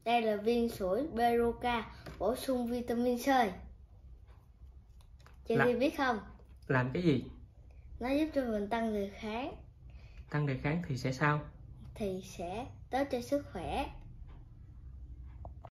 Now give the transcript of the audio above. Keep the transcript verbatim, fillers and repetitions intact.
Đây là viên sủi Beroca, bổ sung vitamin C. Chị Là... biết không? Làm cái gì? Nó giúp cho mình tăng đề kháng. Tăng đề kháng thì sẽ sao? Thì sẽ tốt cho sức khỏe.